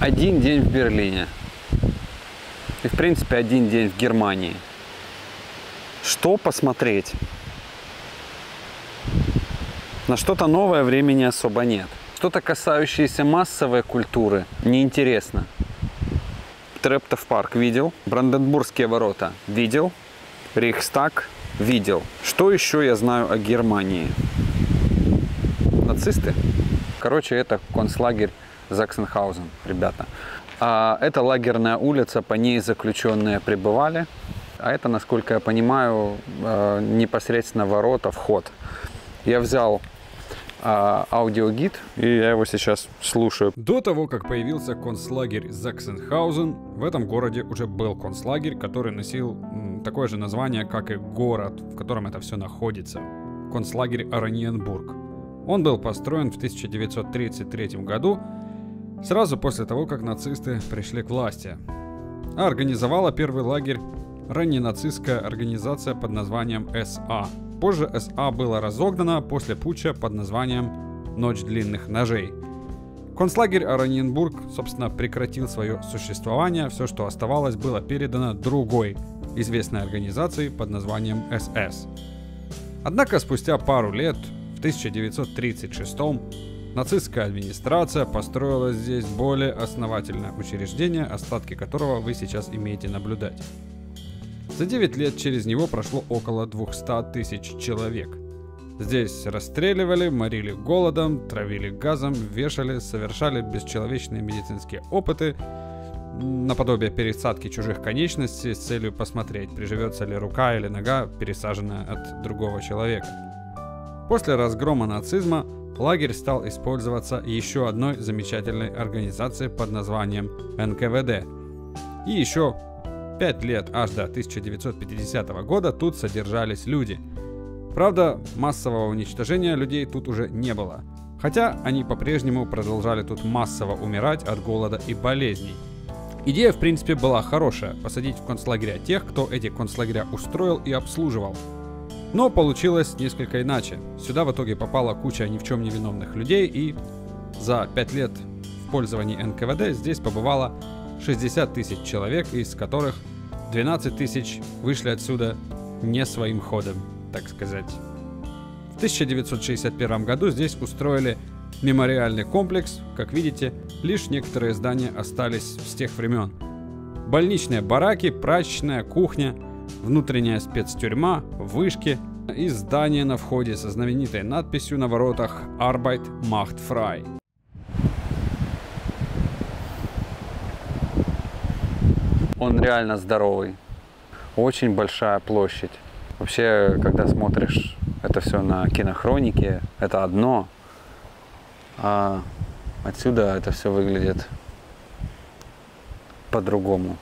один день в Берлине. И, в принципе, один день в Германии. Что посмотреть? На что-то новое времени особо нет. Что-то касающееся массовой культуры неинтересно. Трептов парк видел. Бранденбургские ворота видел. Рейхстаг видел. Что еще я знаю о Германии? Нацисты. Короче, это концлагерь Заксенхаузен, ребята. Это лагерная улица, по ней заключенные пребывали. А это, насколько я понимаю, непосредственно ворота, вход. Я взял аудиогид, и я его сейчас слушаю. До того, как появился концлагерь Заксенхаузен, в этом городе уже был концлагерь, который носил такое же название, как и город, в котором это все находится. Концлагерь Ораниенбург. Он был построен в 1933 году, сразу после того, как нацисты пришли к власти. А организовала первый лагерь ранненацистская организация под названием СА. Позже СА было разогнано после путча под названием «Ночь длинных ножей». Концлагерь Ораниенбург, собственно, прекратил свое существование. Все, что оставалось, было передано другой известной организации под названием СС. Однако спустя пару лет, в 1936-м, нацистская администрация построила здесь более основательное учреждение, остатки которого вы сейчас имеете наблюдать. За 9 лет через него прошло около 200 тысяч человек. Здесь расстреливали, морили голодом, травили газом, вешали, совершали бесчеловечные медицинские опыты, наподобие пересадки чужих конечностей с целью посмотреть, приживется ли рука или нога, пересаженная от другого человека. После разгрома нацизма лагерь стал использоваться еще одной замечательной организацией под названием НКВД. И еще 5 лет, аж до 1950 года, тут содержались люди. Правда, массового уничтожения людей тут уже не было. Хотя они по-прежнему продолжали тут массово умирать от голода и болезней. Идея, в принципе, была хорошая – посадить в концлагеря тех, кто эти концлагеря устроил и обслуживал. Но получилось несколько иначе. Сюда в итоге попала куча ни в чем не виновных людей, и за 5 лет в пользовании НКВД здесь побывало 60 тысяч человек, из которых 12 тысяч вышли отсюда не своим ходом, так сказать. В 1961 году здесь устроили мемориальный комплекс. Как видите, лишь некоторые здания остались с тех времен. Больничные бараки, прачечная, кухня, внутренняя спецтюрьма, вышки и здание на входе со знаменитой надписью на воротах «Arbeit macht frei». Он реально здоровый. Очень большая площадь. Вообще, когда смотришь это все на кинохронике, это одно. А отсюда это все выглядит по-другому.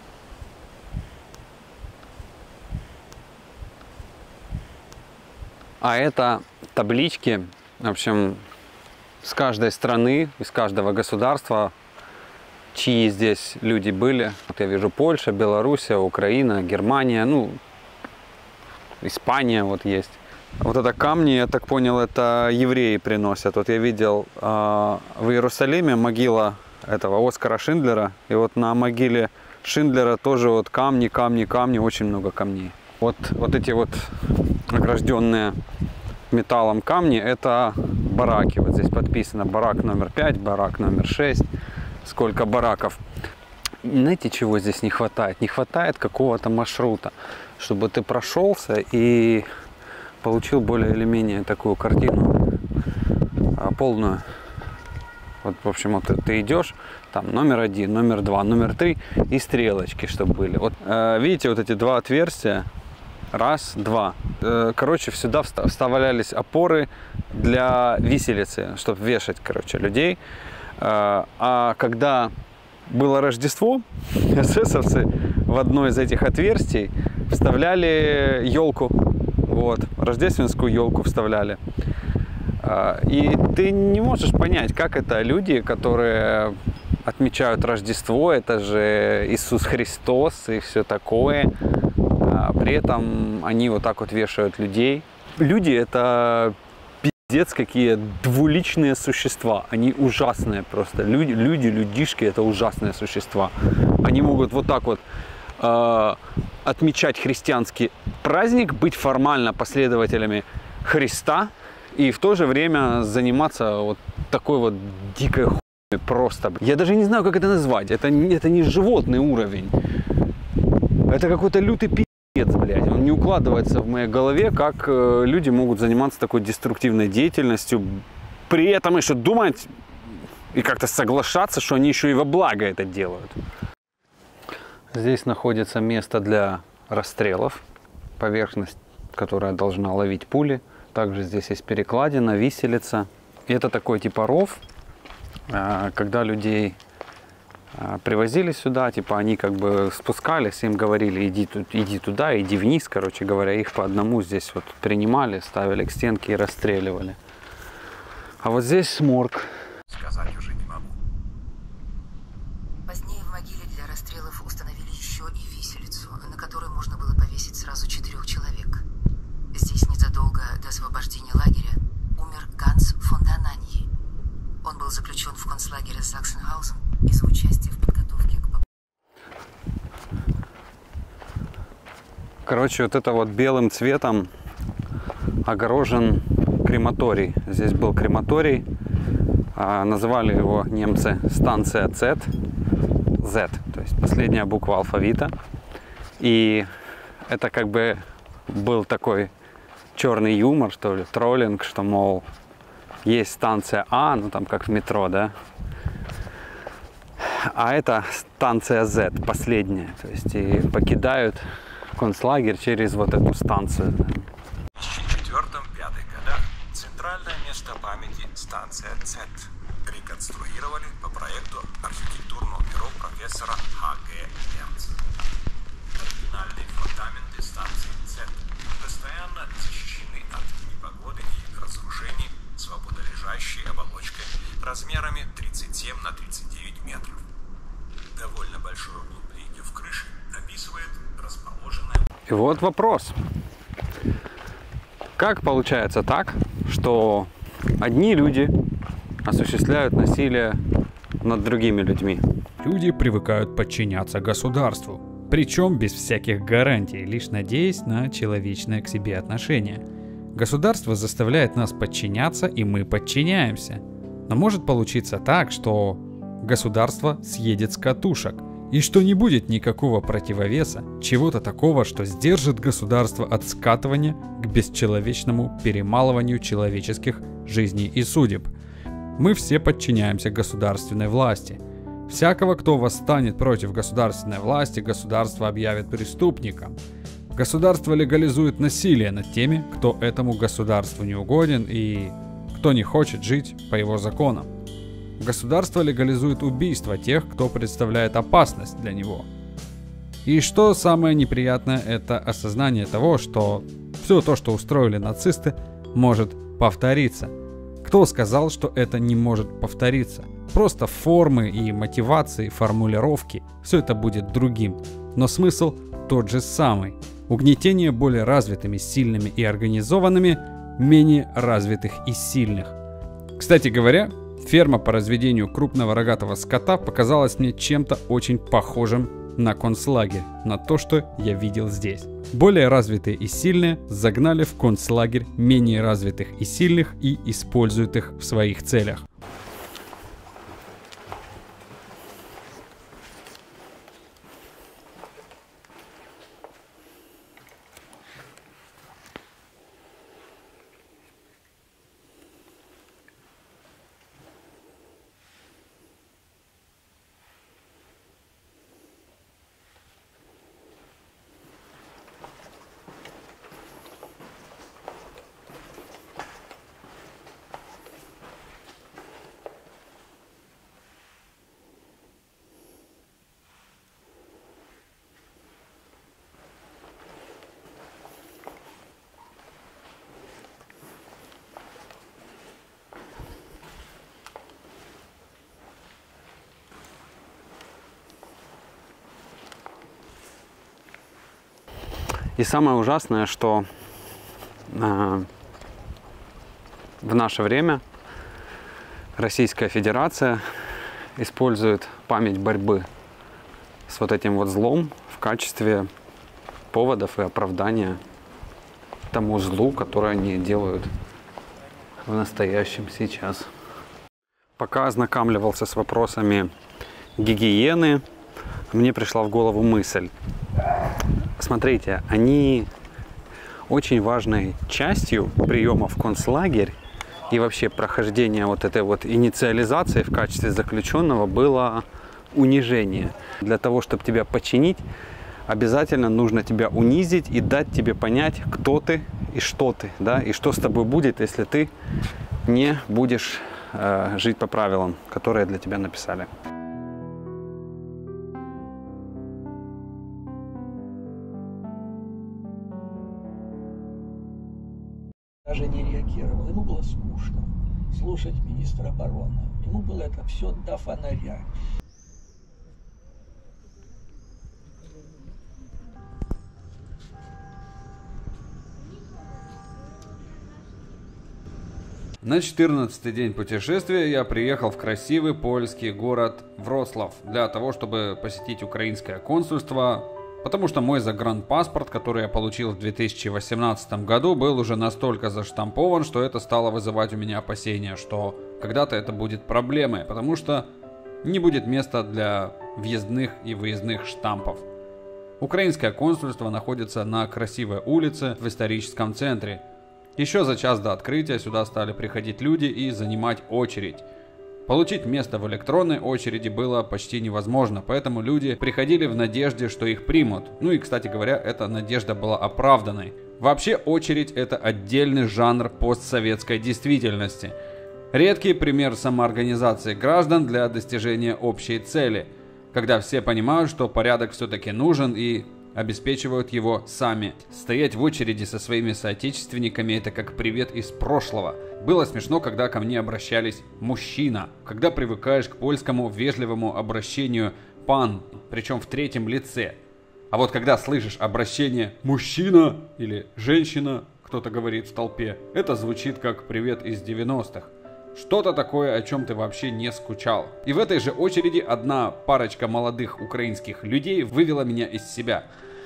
А это таблички, в общем, с каждой страны, из каждого государства, чьи здесь люди были. Вот я вижу Польша, Белоруссия, Украина, Германия, ну, Испания вот есть. Вот это камни, я так понял, это евреи приносят. Вот я видел в Иерусалиме могила этого Оскара Шиндлера. И вот на могиле Шиндлера тоже вот камни, камни, камни, очень много камней. Вот эти вот огражденные металлом камни, это бараки. Вот здесь подписано барак номер 5, барак номер 6. Сколько бараков. Знаете, чего здесь не хватает? Не хватает какого-то маршрута, чтобы ты прошелся и получил более или менее такую картину полную. Вот, в общем, вот ты идешь, там номер 1, номер 2, номер 3 и стрелочки, чтобы были. Вот видите, вот эти два отверстия. Раз, два. Короче, сюда вставлялись опоры для виселицы, чтобы вешать, короче, людей. А когда было Рождество, эсэсовцы в одно из этих отверстий вставляли елку. Вот, рождественскую елку вставляли. И ты не можешь понять, как это люди, которые отмечают Рождество, это же Иисус Христос и все такое. При этом они вот так вот вешают людей. Люди — это пиздец, какие двуличные существа. Они ужасные просто. Людишки это ужасные существа. Они могут вот так вот отмечать христианский праздник, быть формально последователями Христа и в то же время заниматься вот такой вот дикой хуйней просто. Я даже не знаю, как это назвать. Это не животный уровень. Это какой-то лютый пиздец, блядь. Он не укладывается в моей голове, как люди могут заниматься такой деструктивной деятельностью, при этом еще думать и как-то соглашаться, что они еще и во благо это делают. Здесь находится место для расстрелов, поверхность, которая должна ловить пули. Также здесь есть перекладина, виселица. И это такой типа ров, когда людей привозили сюда, типа они как бы спускались, им говорили, иди туда, иди вниз, короче говоря, их по одному здесь вот принимали, ставили к стенке и расстреливали. А вот здесь морг. Сказать уже не могу. Позднее в могиле для расстрелов установили еще и виселицу, на которой можно было повесить сразу 4 человек. Здесь незадолго до освобождения лагеря умер Ганс фон Дананьи. Он был заключен в концлагере Саксенхаузен из-за участия в подготовке к... Короче, вот это вот белым цветом огорожен крематорий. Здесь был крематорий. Называли его немцы станция Z, то есть последняя буква алфавита. И это как бы был такой черный юмор, что ли, троллинг, что, мол, есть станция А, ну там как в метро, да, а это станция Z, последняя, то есть и покидают концлагерь через вот эту станцию. В 2004-2005 годах центральное место памяти станция Z реконструировали по проекту архитектурного бюро профессора Х.Г. Мерца. Оригинальные фундаменты станции Z постоянно защищены от непогоды и разрушений свободолежащей оболочкой размерами 37 на 39 метров. Довольно большое углубление в крыше описывает расположенное... И вот вопрос. Как получается так, что одни люди осуществляют насилие над другими людьми? Люди привыкают подчиняться государству, причем без всяких гарантий, лишь надеясь на человечное к себе отношение. Государство заставляет нас подчиняться, и мы подчиняемся. Но может получиться так, что государство съедет с катушек, и что не будет никакого противовеса, чего-то такого, что сдержит государство от скатывания к бесчеловечному перемалыванию человеческих жизней и судеб. Мы все подчиняемся государственной власти. Всякого, кто восстанет против государственной власти, государство объявит преступником. Государство легализует насилие над теми, кто этому государству не угоден и кто не хочет жить по его законам. Государство легализует убийство тех, кто представляет опасность для него. И что самое неприятное, это осознание того, что все то, что устроили нацисты, может повториться. Кто сказал, что это не может повториться? Просто формы и мотивации, формулировки, все это будет другим, но смысл тот же самый. Угнетение более развитыми, сильными и организованными, менее развитых и сильных. Кстати говоря, ферма по разведению крупного рогатого скота показалась мне чем-то очень похожим на концлагерь, на то, что я видел здесь. Более развитые и сильные загнали в концлагерь менее развитых и сильных и используют их в своих целях. И самое ужасное, что в наше время Российская Федерация использует память борьбы с вот этим вот злом в качестве поводов и оправдания тому злу, которое они делают в настоящем сейчас. Пока ознакомливался с вопросами гигиены, мне пришла в голову мысль. Смотрите, они очень важной частью приема в концлагерь и вообще прохождения вот этой вот инициализации в качестве заключенного было унижение. Для того, чтобы тебя починить, обязательно нужно тебя унизить и дать тебе понять, кто ты и что ты, да, и что с тобой будет, если ты не будешь жить по правилам, которые для тебя написали. Даже не реагировал. Ему было скучно слушать министра обороны. Ему было это все до фонаря. На 14-й день путешествия я приехал в красивый польский город Вроцлав для того, чтобы посетить украинское консульство, потому что мой загранпаспорт, который я получил в 2018 году, был уже настолько заштампован, что это стало вызывать у меня опасения, что когда-то это будет проблемой, потому что не будет места для въездных и выездных штампов. Украинское консульство находится на красивой улице в историческом центре. Еще за час до открытия сюда стали приходить люди и занимать очередь. Получить место в электронной очереди было почти невозможно, поэтому люди приходили в надежде, что их примут. Ну и, кстати говоря, эта надежда была оправданной. Вообще очередь — это отдельный жанр постсоветской действительности. Редкий пример самоорганизации граждан для достижения общей цели, когда все понимают, что порядок все-таки нужен и обеспечивают его сами. Стоять в очереди со своими соотечественниками — это как привет из прошлого. Было смешно, когда ко мне обращались «мужчина», когда привыкаешь к польскому вежливому обращению «пан», причем в третьем лице. А вот когда слышишь обращение «мужчина» или «женщина», кто-то говорит в толпе, это звучит как привет из 90-х. Что-то такое, о чем ты вообще не скучал. И в этой же очереди одна парочка молодых украинских людей вывела меня из себя.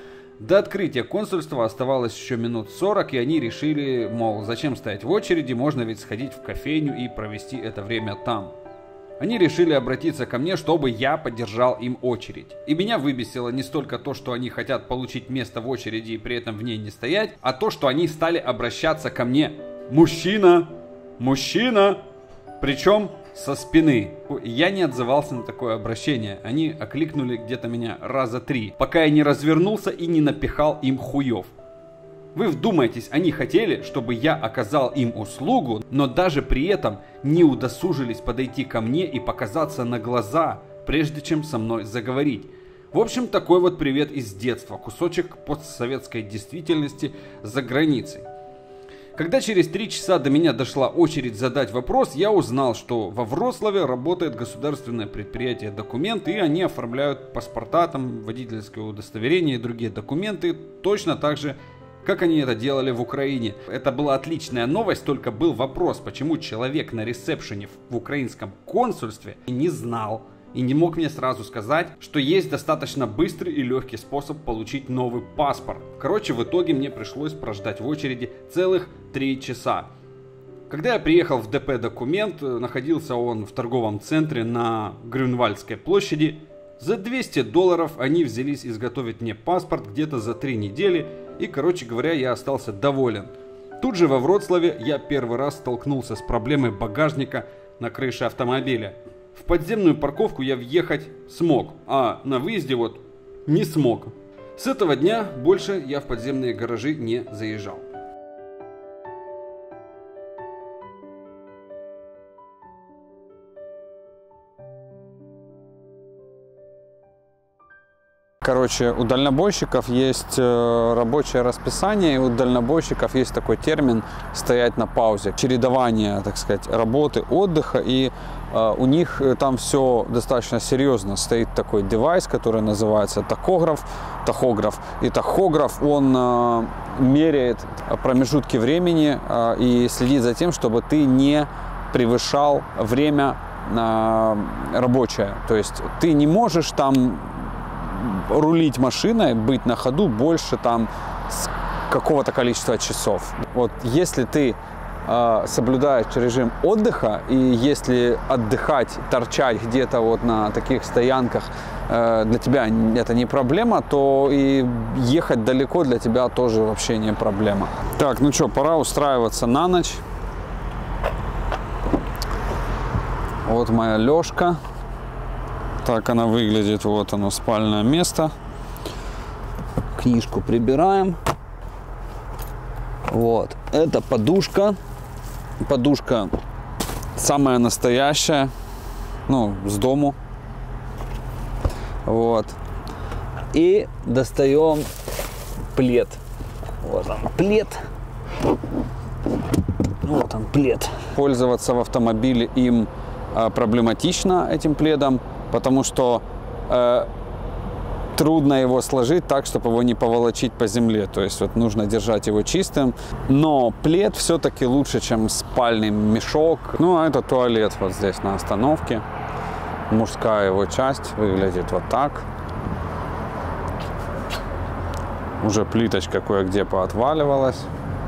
До открытия консульства оставалось еще минут 40, и они решили, мол, зачем стоять в очереди, можно ведь сходить в кофейню и провести это время там. Они решили обратиться ко мне, чтобы я поддержал им очередь. И меня выбесило не столько то, что они хотят получить место в очереди и при этом в ней не стоять, а то, что они стали обращаться ко мне «мужчина! Мужчина!» Причем со спины. Я не отзывался на такое обращение. Они окликнули где-то меня раза 3, пока я не развернулся и не напихал им хуев. Вы вдумайтесь, они хотели, чтобы я оказал им услугу, но даже при этом не удосужились подойти ко мне и показаться на глаза, прежде чем со мной заговорить. В общем, такой вот привет из детства, кусочек постсоветской действительности за границей. Когда через 3 часа до меня дошла очередь задать вопрос, я узнал, что во Вроцлаве работает государственное предприятие «Документ», и они оформляют паспорта, там, водительское удостоверение и другие документы точно так же, как они это делали в Украине. Это была отличная новость, только был вопрос, почему человек на ресепшене в украинском консульстве не знал и не мог мне сразу сказать, что есть достаточно быстрый и легкий способ получить новый паспорт. Короче, в итоге мне пришлось прождать в очереди целых 3 часа. Когда я приехал в ДП «Документ», находился он в торговом центре на Грюнвальдской площади. За $200 они взялись изготовить мне паспорт где-то за 3 недели, и, короче говоря, я остался доволен. Тут же во Вроцлаве я первый раз столкнулся с проблемой багажника на крыше автомобиля. В подземную парковку я въехать смог, а на выезде вот не смог. С этого дня больше я в подземные гаражи не заезжал. Короче, у дальнобойщиков есть рабочее расписание, и у дальнобойщиков есть такой термин «стоять на паузе». Чередование, так сказать, работы, отдыха, и у них там все достаточно серьезно. Стоит такой девайс, который называется тахограф. И тахограф, он меряет промежутки времени и следит за тем, чтобы ты не превышал время рабочее. То есть ты не можешь там рулить машиной, быть на ходу больше там какого-то количества часов. Вот если ты соблюдаешь режим отдыха, и если отдыхать, торчать где-то вот на таких стоянках для тебя это не проблема, то и ехать далеко для тебя тоже вообще не проблема. Так, ну что, пора устраиваться на ночь. Вот моя лёжка. Так она выглядит. Вот оно, спальное место. Книжку прибираем. Вот. Это подушка. Подушка самая настоящая. Ну, с дому. Вот. И достаем плед. Вот он, плед. Вот он, плед. Пользоваться в автомобиле им проблематично, этим пледом, потому что трудно его сложить так, чтобы его не поволочить по земле. То есть вот нужно держать его чистым. Но плед все-таки лучше, чем спальный мешок. Ну, а это туалет вот здесь на остановке. Мужская его часть выглядит вот так. Уже плиточка кое-где поотваливалась.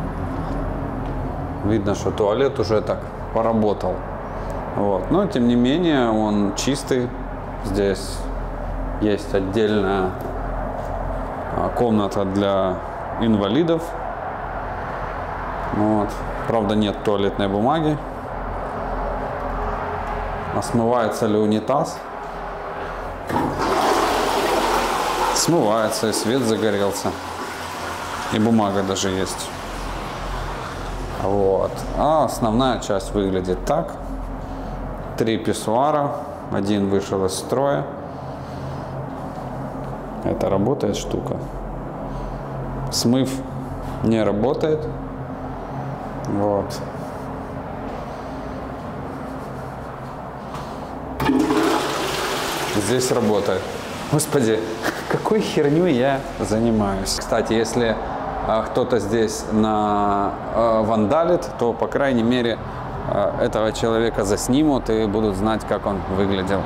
Видно, что туалет уже так поработал. Вот. Но, тем не менее, он чистый. Здесь есть отдельная комната для инвалидов. Вот. Правда, нет туалетной бумаги. А смывается ли унитаз? Смывается, и свет загорелся. И бумага даже есть. Вот. А основная часть выглядит так. 3 писсуара. Один вышел из строя. Это работает штука. Смыв не работает. Вот. Здесь работает. Господи, какой херню я занимаюсь. Кстати, если кто-то здесь вандалит, то, по крайней мере, этого человека заснимут и будут знать, как он выглядел.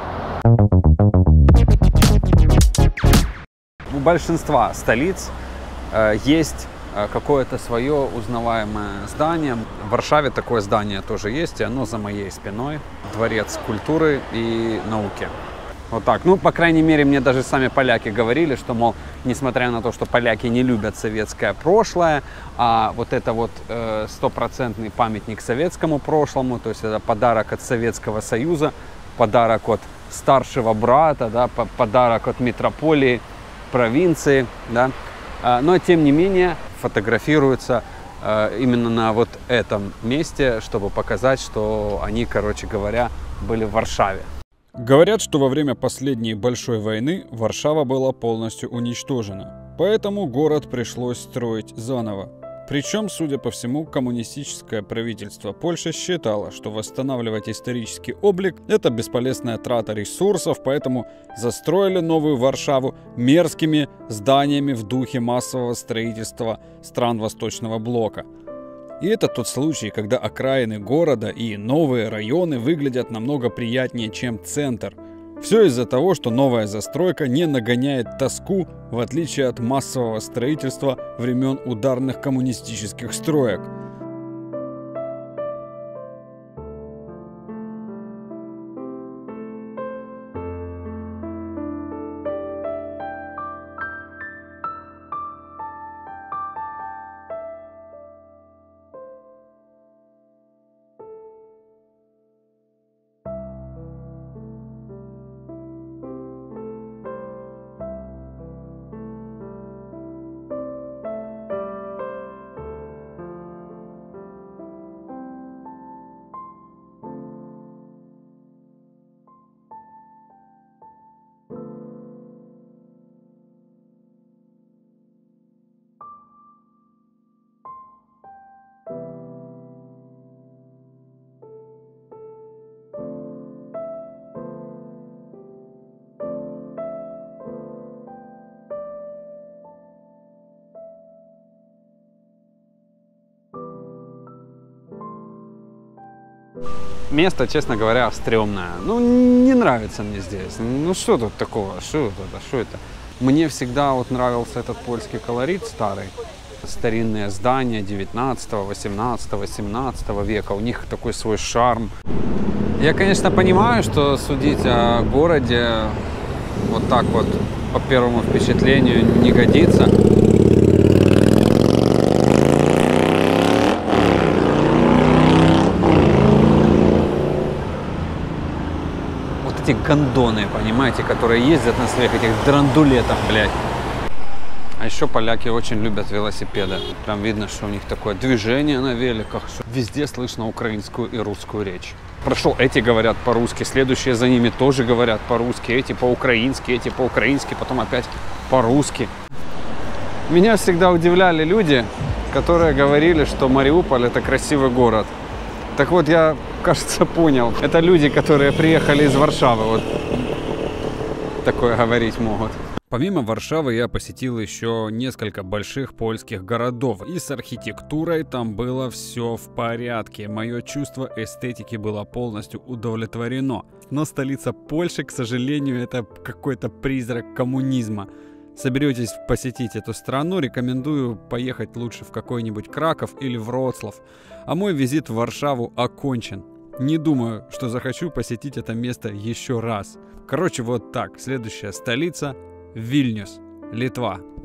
У большинства столиц есть какое-то свое узнаваемое здание. В Варшаве такое здание тоже есть, и оно за моей спиной. Дворец культуры и науки. Вот так. Ну, по крайней мере, мне даже сами поляки говорили, что, мол, несмотря на то, что поляки не любят советское прошлое, а вот это вот стопроцентный памятник советскому прошлому, то есть это подарок от Советского Союза, подарок от старшего брата, да, подарок от метрополии, провинции, да. Но, тем не менее, фотографируются именно на вот этом месте, чтобы показать, что они, короче говоря, были в Варшаве. Говорят, что во время последней большой войны Варшава была полностью уничтожена, поэтому город пришлось строить заново. Причем, судя по всему, коммунистическое правительство Польши считало, что восстанавливать исторический облик – это бесполезная трата ресурсов, поэтому застроили новую Варшаву мерзкими зданиями в духе массового строительства стран Восточного блока. И это тот случай, когда окраины города и новые районы выглядят намного приятнее, чем центр. Все из-за того, что новая застройка не нагоняет тоску, в отличие от массового строительства времен ударных коммунистических строек. место, честно говоря, стрёмное. Ну, не нравится мне здесь. Ну, что тут такого? Что это? Мне всегда вот нравился этот польский колорит старый. Старинные здания 19, 18, 17 века. У них такой свой шарм. Я, конечно, понимаю, что судить о городе вот так вот по первому впечатлению не годится. Вот эти гондоны, понимаете, которые ездят на своих этих драндулетах, блядь. А еще поляки очень любят велосипеды. Прям видно, что у них такое движение на великах, что везде слышно украинскую и русскую речь. Прошел, эти говорят по-русски, следующие за ними тоже говорят по-русски, эти по-украински, потом опять по-русски. Меня всегда удивляли люди, которые говорили, что Мариуполь — это красивый город. Так вот, я, кажется, понял. Это люди, которые приехали из Варшавы, вот такое говорить могут. Помимо Варшавы я посетил еще несколько больших польских городов, и с архитектурой там было все в порядке. Мое чувство эстетики было полностью удовлетворено. Но столица Польши, к сожалению, это какой-то призрак коммунизма. Соберетесь посетить эту страну, рекомендую поехать лучше в какой-нибудь Краков или Вроцлав. А мой визит в Варшаву окончен. Не думаю, что захочу посетить это место еще раз. Короче, вот так. Следующая столица — Вильнюс, Литва.